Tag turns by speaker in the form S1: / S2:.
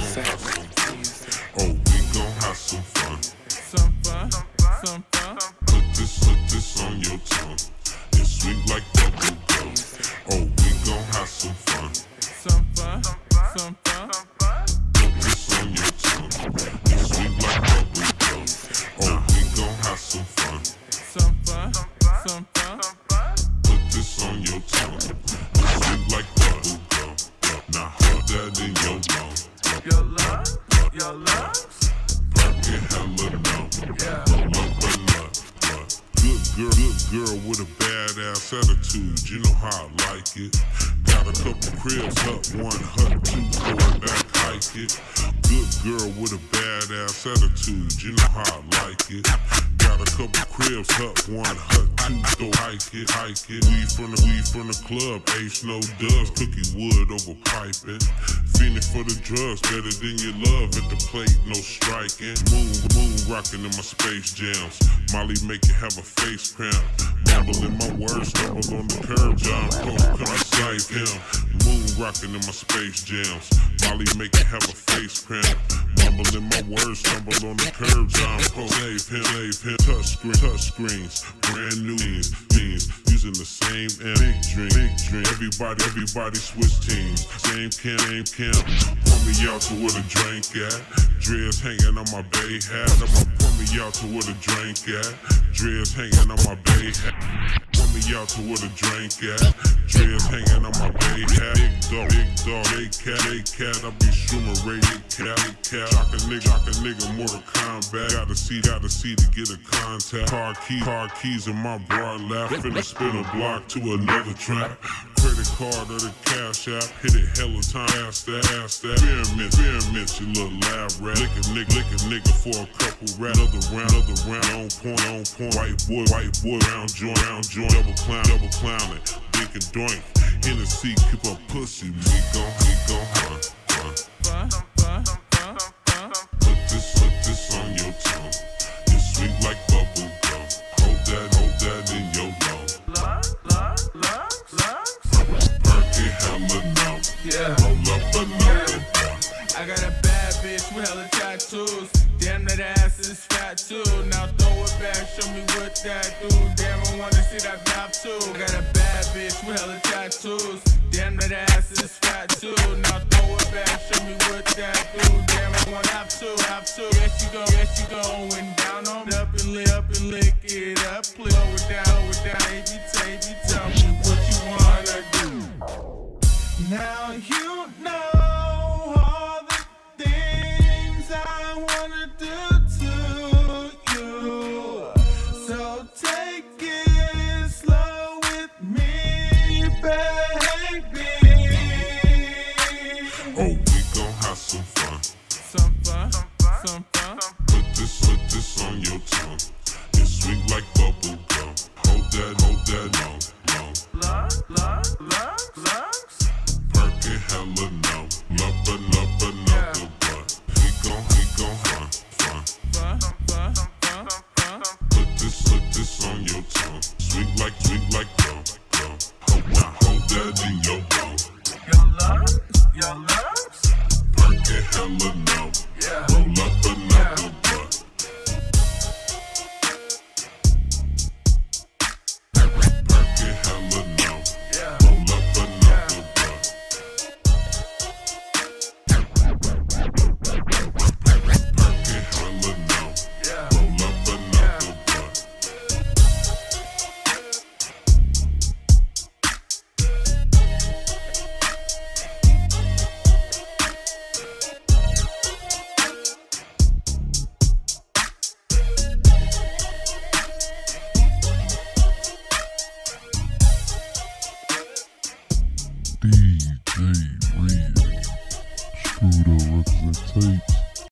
S1: Oh, we gon' have some fun.
S2: Some fun, some fun.
S1: Put this on your tongue. It's sweet like bubble gum. Oh, we gon' have some fun.
S2: Some fun, some fun.
S1: Put this on your tongue. It's sweet like bubble gum. Oh, we gon' have some fun.
S2: Some fun, some fun.
S1: Put this on your tongue. It's sweet like bubble gum. Now hold that in your lungs.
S2: Your lungs, your lungs.
S1: Perky hella numb.
S2: Yeah.
S1: Roll up a nut. Good girl with a badass attitude. You know how I like it. Got a couple cribs up, one hut, two for back hike it. Good girl with a badass attitude. You know how I like it. Got a couple cribs up, one hut, two throw hike it. Weed from the club, Ace no dubs, cookie wood over piping. Fiending for the drugs, better than your love at the plate, no striking. Moon rocking in my space jams. Molly make you have a face cramp. Mumbling my words, stumble on the curb. John Post, come and save him. Moon rocking in my space jams. Molly make you have a face cramp. Mumbling my words, stumble on the curb. John Post, save him. Touch screens, brand new beans. Using the same amp. Big drink. Everybody switch teams. Same camp. Pull me out to where the drink at. Dreads hanging on my bay hat. Pull me out to where the drink at. Dreads hanging on my bay hat. Pull me out to where the drink at. Dreads hanging on my bay hat. Big dog, they cat. I be Schumer rated cat. Shock a nigga, Mortal Kombat. Gotta see to get a contact. Car keys in my broad lap. Finna spin a block to another trap. Credit card or the cash app. Hit it hella time. Ask that. Experiment, you little lab rat. Lick a nigga for a couple rap. Another round. On point. White boy, round joint. Double clowning. Dink and doink. Hennessy, keep a pussy. We gon' hunt. Put this on your tongue. It's sweet like bubble gum. Hold that in your lungs. Perky hella numb.
S2: Yeah.
S1: Roll up another one.
S2: I got a bad bitch with hella tattoos. Damn, that ass is fat too. Now throw it back, show me what that do. Damn, I wanna see that map too. I got a bad bitch with hella tattoos. Damn, that ass is fat too. Now throw it back, show me what that do. Damn, I wanna have to. Yes, you going down on me. Up and lick it up. Please slow it down. Baby, tell me what you wanna do. Now you know all the things I wanna do to you. So take it slow with me, baby.
S1: Oh, we gon' have some fun.
S2: Some fun.
S1: Put this on your tongue. It's sweet like bubble gum. Hold that long.
S2: Lungs.
S1: Perky hella numb. Love another butt. We gon' hunt.
S2: Fun.
S1: Put this on your tongue. Sweet like gum. Hold that in your lungs.
S2: Your lungs.
S1: Perky hella numb.
S2: Yeah.
S1: Roll up another butt. Perky hella numb.
S2: Yeah.
S1: Roll up another butt. Perky hella numb.
S2: Yeah.
S1: Roll up another butt.
S3: DJ Red, Screwed Up Representates.